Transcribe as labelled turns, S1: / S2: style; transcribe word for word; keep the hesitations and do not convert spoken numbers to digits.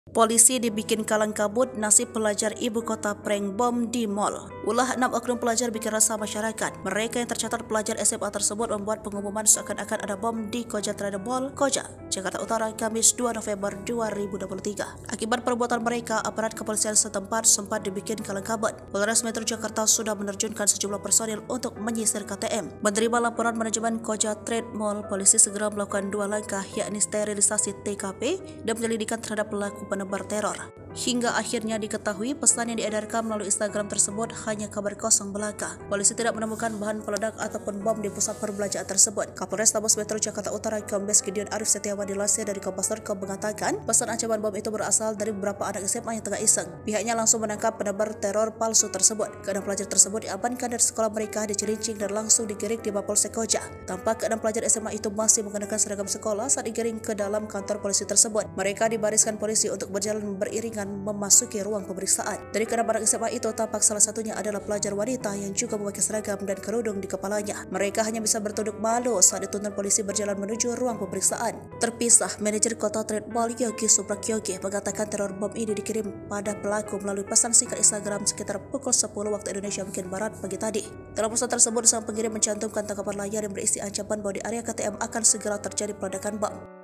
S1: Polisi dibikin kalang kabut nasib pelajar ibu kota prank bom di mall. Ulah enam oknum pelajar bikin resah masyarakat. Mereka yang tercatat pelajar S M A tersebut membuat pengumuman seakan-akan ada bom di Koja Trade Mall, Koja, Jakarta Utara, Kamis dua November dua ribu dua puluh tiga. Akibat perbuatan mereka, aparat kepolisian setempat sempat dibikin kalang kabut. Polres Metro Jakarta sudah menerjunkan sejumlah personil untuk menyisir K T M. Menerima laporan manajemen Koja Trade Mall, polisi segera melakukan dua langkah, yakni sterilisasi T K P dan penyelidikan terhadap pelaku penebar teror. Hingga akhirnya diketahui pesan yang diedarkan melalui Instagram tersebut hanya kabar kosong belaka. Polisi tidak menemukan bahan peledak ataupun bom di pusat perbelanjaan tersebut. Kapolres Tabes Metro Jakarta Utara Kombes Gideon Arif Setiawan dilansir dari Kompas titik com mengatakan pesan ancaman bom itu berasal dari beberapa anak S M A yang tengah iseng. Pihaknya langsung menangkap penebar teror palsu tersebut. Keenam pelajar tersebut diamankan dari sekolah mereka di Cilincing dan langsung digiring di Mapolsek Koja. Tampak keenam pelajar S M A itu masih menggunakan seragam sekolah saat digiring ke dalam kantor polisi tersebut. Mereka dibariskan polisi untuk berjalan beriringan memasuki ruang pemeriksaan. Dari keenam anak S M A itu tampak salah satunya adalah pelajar wanita yang juga memakai seragam dan kerudung di kepalanya. Mereka hanya bisa bertunduk malu saat dituntun polisi berjalan menuju ruang pemeriksaan. Terpisah, manajer Kota Trade Mall Yogi Suprakyogi mengatakan teror bom ini dikirim pada pelaku melalui pesan singkat Instagram sekitar pukul sepuluh waktu Indonesia bagian Barat pagi tadi. Dalam pesan tersebut, sang pengirim mencantumkan tangkapan layar yang berisi ancaman bahwa di area K T M akan segera terjadi peledakan bom.